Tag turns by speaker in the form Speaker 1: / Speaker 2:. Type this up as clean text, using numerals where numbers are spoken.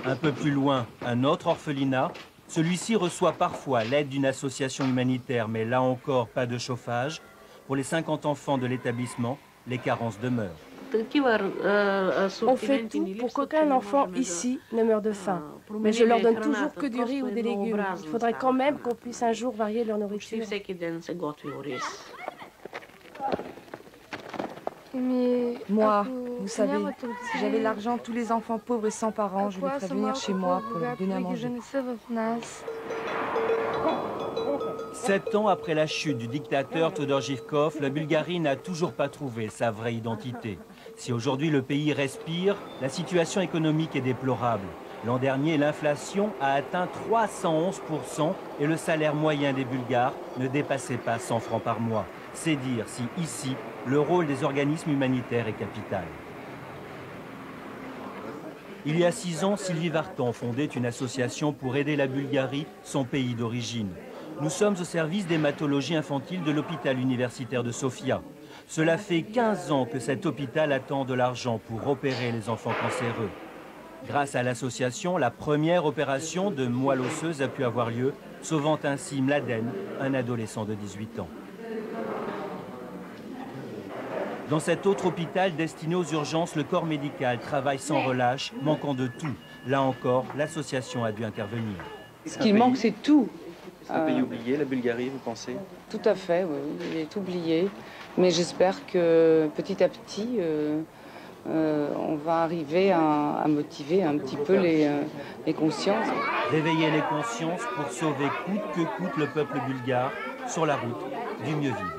Speaker 1: Un peu plus loin, un autre orphelinat. Celui-ci reçoit parfois l'aide d'une association humanitaire, mais là encore, pas de chauffage. Pour les 50 enfants de l'établissement, les carences demeurent.
Speaker 2: On fait tout pour qu'aucun enfant ici ne meure de faim. Mais je leur donne toujours que du riz ou des légumes. Il faudrait quand même qu'on puisse un jour varier leur nourriture.
Speaker 3: Moi, vous savez, si j'avais l'argent, tous les enfants pauvres et sans parents, je les ferais venir chez moi pour leur donner à manger.
Speaker 1: 7 ans après la chute du dictateur Todor Živkov, la Bulgarie n'a toujours pas trouvé sa vraie identité. Si aujourd'hui le pays respire, la situation économique est déplorable. L'an dernier, l'inflation a atteint 311% et le salaire moyen des Bulgares ne dépassait pas 100 francs par mois. C'est dire si ici, le rôle des organismes humanitaires est capital. Il y a 6 ans, Sylvie Vartan fondait une association pour aider la Bulgarie, son pays d'origine. Nous sommes au service d'hématologie infantile de l'hôpital universitaire de Sofia. Cela fait 15 ans que cet hôpital attend de l'argent pour opérer les enfants cancéreux. Grâce à l'association, la première opération de moelle osseuse a pu avoir lieu, sauvant ainsi Mladen, un adolescent de 18 ans. Dans cet autre hôpital destiné aux urgences, le corps médical travaille sans relâche, manquant de tout. Là encore, l'association a dû intervenir.
Speaker 3: Ce qu'il manque, c'est tout.
Speaker 4: C'est un pays oublié, la Bulgarie, vous pensez?
Speaker 3: Tout à fait, oui, il est oublié. Mais j'espère que petit à petit, on va arriver à motiver un petit peu les consciences.
Speaker 1: Réveiller les consciences pour sauver coûte que coûte le peuple bulgare sur la route du mieux vivre.